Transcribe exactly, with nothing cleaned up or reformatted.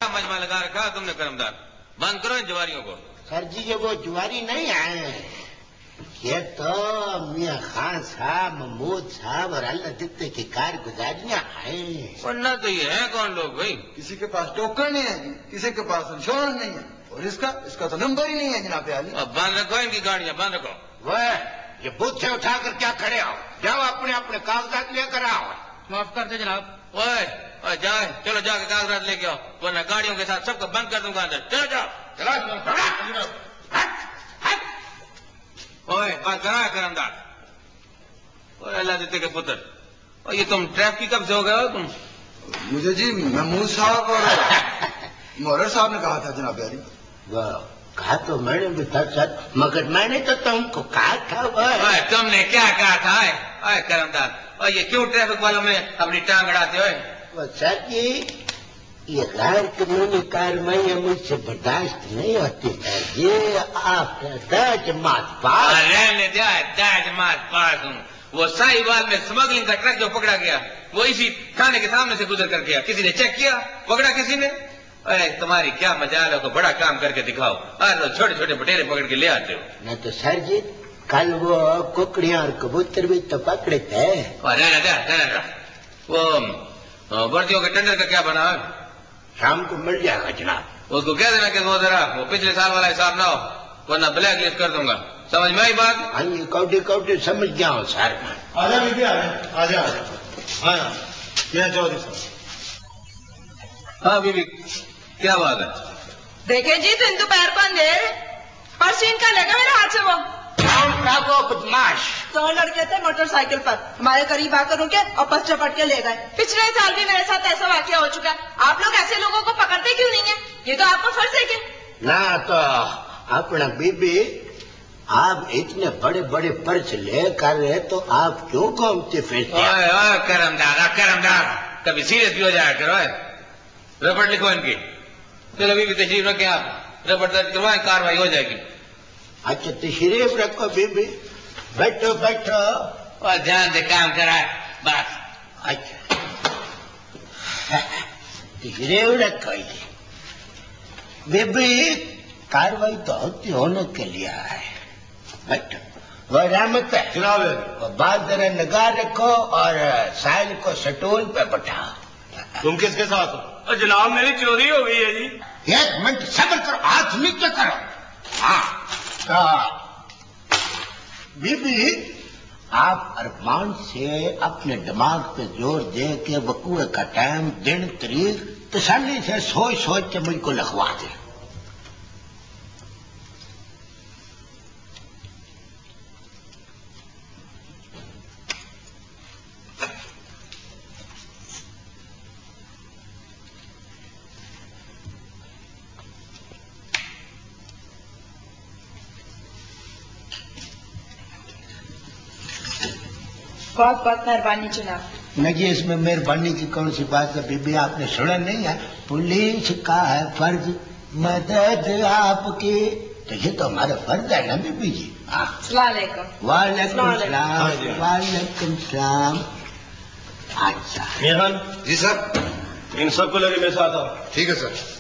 مجمع لگا رکھا تم نے کرمدار، بند کرو ان جواریوں کو۔ سر جی یہ وہ جواری نہیں آئے ہیں، یہ تو میاں خان صاحب، محمود صاحب اور اللہ دتے کی کارگزاریاں ہیں۔ ورنہ تو یہ ہیں کون لوگ بھائی؟ کسی کے پاس ٹوکن نہیں ہے جی، کسی کے پاس انشورنس نہیں ہے، اور اس کا اس کا تو نمبر ہی نہیں ہے جناب عالی۔ اب بند رکھو ان کی گاڑیاں، بند رکھو۔ وہ یہ بدھ سے اٹھا کر کیا کھڑے ہو؟ جاؤ اپنے اپنے کاغذات لے کر آؤ۔ معاف کر دے جناب۔ اوئے اوئے جائے، چلو جا کے کاغذات لے کے آؤ، ورنہ گاڑیوں کے ساتھ سب کو بند کر دوں گا اندر۔ چلو جاؤ چلو۔ اوئے بات کرا کرمدار، اوئے اللہ دیتے کے پتر، اور یہ تم ٹریفک کب سے ہو گئے ہو تم؟ مجھے جی محمود صاحب اور مورر صاحب نے کہا تھا جناب عالی۔ وہ کہا تو میں نے بھی تھا سر، مگر میں نے تو تم کو کہا تھا وہ اوئے تم نے کیا کہا تھا؟ اوئے کرمدار، اور یہ کیوں ٹریفک والوں میں اپنی ٹانگ اڑاتے ہوئے؟ وہ سر جی یہ غیر قانونی کارروائیاں مجھ سے برداشت نہیں ہوتی سر جی۔ آپ دا جماعت پاس رہنے دیا دا جماعت پاس ہوں۔ وہ سائی وال میں سمگلنگ کا ٹرک جو پکڑا گیا وہ اسی تھانے کے سامنے سے گزر کر گیا، کسی نے چیک کیا؟ پکڑا کسی نے؟ اے تمہاری کیا مجال ہے کو بڑا کام کر کے دکھاؤ، ہر روز چھوٹے چھوٹے بٹیرے پکڑ کے لے آتے ہو۔ نہ تو سر جی کل وہ ککڑیاں اور کبوتر بھی تو پکڑے تھے۔ اور رہنے دیا رہنے دیا، وہ بھرتیوں کے ٹینڈر کا کیا بنا ہے؟ شام کو مل جائے گا جناب۔ اس کو کہہ دینا کہ وہ ذرا وہ پچھلے سال والا حساب نہ ہو، ورنہ بلیک لسٹ کر دوں گا، سمجھ میں آئی بات؟ ہاں یہ کوٹی کوٹی سمجھ گیا ہوں سر۔ آجا بیٹی آجا آجا ہاں یہ چودھری صاحب۔ ہاں بی بی کیا بات ہے؟ دیکھیں جی تو ان دوپہر کو اندھیر پرسین کا لے گا میرے ہاتھ سے وہ کو بدماش دو لڑکے تھے موٹر سائیکل پر ہمارے قریب آ کر رکے اور پس چپٹ کے لے گئے۔ پچھلے سال بھی میرے ساتھ ایسا واقعہ ہو چکا ہے، آپ لوگ ایسے لوگوں کو پکڑتے کیوں نہیں ہیں؟ یہ تو آپ کو فرض ہے کہ نہ تو اپنا بی بی آپ اتنے بڑے بڑے پرچ لے کر رہے تو آپ کیوں گھومتے پھرتے؟ اوئے اوئے کرمدار کرمدار کبھی سیریس بھی ہو جایا کرو۔ رپورٹ لکھو ان کی، چلو بی بی تشریف رکھیں آپ، رپورٹ درج کروائیں، کاروائی ہو جائے گی۔ اچھا تشریف رکھو بی بی، بیٹھو بیٹھو۔ اور دھیان سے کام کرا بس۔ اچھا تشریف رکھو بی بی، کاروائی تو ہوتی ہونے کے لیے ہے، بیٹھو۔ وہ رحمت ہے جناب وہ بات ذرا نگاہ رکھو اور سائل کو سٹول پہ بٹھاؤ۔ تم کس کے ساتھ ہو؟ جناب میری چوری ہو گئی ہے جی۔ ایک منٹ صبر کرو، ہاتھ نیچے کرو۔ ہاں بی بی آپ ارمان سے اپنے دماغ پہ زور دے کے وقوع کا ٹائم دن تاریخ تسلی سے سوچ سوچ کے مجھ کو لکھوا دے۔ بہت بہت مہربانی جناب۔ نہ جی اس میں مہربانی کی کون سی بات ہے بی بی، آپ نے سنا نہیں ہے پولیس کا ہے فرض مدد آپ کی، تو یہ تو ہمارا فرض ہے نا بی بی جی۔ السلام علیکم۔ وعلیکم السلام وعلیکم السلام۔ اچھا میران جی سر، ان سب کو لگے میرے ساتھ آؤ۔ ٹھیک ہے سر۔